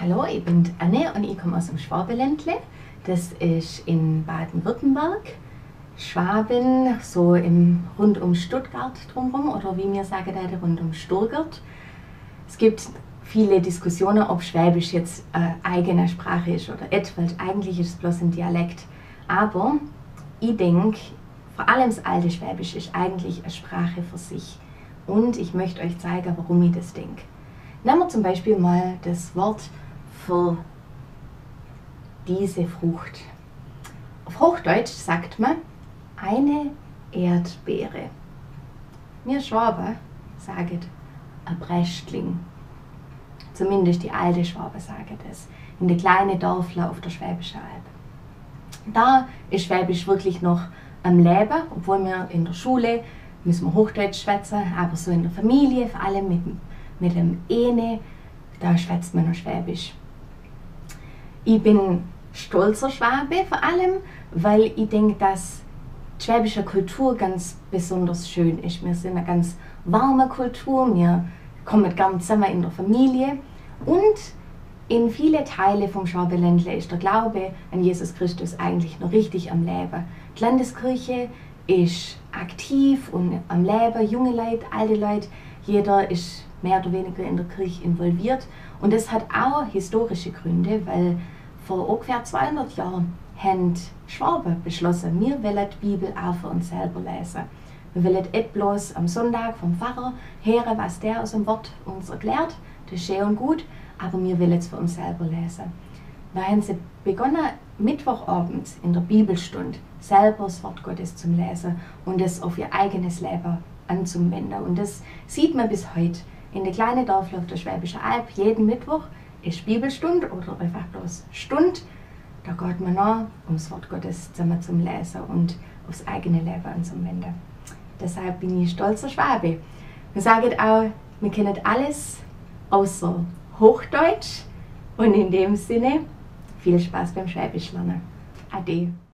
Hallo, ich bin Anne und ich komme aus dem Schwabenländle. Das ist in Baden-Württemberg. Schwaben, so rund um Stuttgart drumherum, oder wie wir sagen, rund um Sturgart. Es gibt viele Diskussionen, ob Schwäbisch jetzt eine eigene Sprache ist oder nicht, weil eigentlich ist es bloß ein Dialekt. Aber ich denke, vor allem das alte Schwäbisch ist eigentlich eine Sprache für sich. Und ich möchte euch zeigen, warum ich das denke. Nehmen wir zum Beispiel mal das Wort für diese Frucht. Auf Hochdeutsch sagt man eine Erdbeere. Wir Schwaben sagen ein Brästling. Zumindest die alte Schwaben sagen das. In den kleinen Dörfler auf der Schwäbischen Alb. Da ist Schwäbisch wirklich noch am Leben, obwohl wir in der Schule müssen wir Hochdeutsch schwätzen, aber so in der Familie, vor allem mit dem Ene, da schwätzt man noch Schwäbisch. Ich bin stolzer Schwabe vor allem, weil ich denke, dass die schwäbische Kultur ganz besonders schön ist. Wir sind eine ganz warme Kultur, wir kommen gern zusammen in der Familie und in viele Teile vom Schwabenländle ist der Glaube an Jesus Christus eigentlich noch richtig am Leben. Die Landeskirche ist aktiv und am Leben, junge Leute, alte Leute, jeder ist mehr oder weniger in der Kirche involviert. Und das hat auch historische Gründe, weil vor ungefähr 200 Jahren haben Schwaben beschlossen, wir wollen die Bibel auch für uns selber lesen. Wir wollen nicht bloß am Sonntag vom Pfarrer hören, was der aus dem Wort uns erklärt, das ist schön und gut, aber wir wollen es für uns selber lesen. Da haben sie begonnen, Mittwochabend in der Bibelstunde selber das Wort Gottes zu lesen und es auf ihr eigenes Leben anzuwenden. Und das sieht man bis heute. In den kleinen Dörfern auf der Schwäbischen Alb, jeden Mittwoch ist Bibelstunde oder einfach bloß Stunde. Da geht man nach, um das Wort Gottes zusammen zum Lesen und aufs eigene Leben anzuwenden. Deshalb bin ich stolzer Schwabe. Wir sagen auch, wir kennen alles außer Hochdeutsch. Und in dem Sinne, viel Spaß beim Schwäbisch lernen. Ade.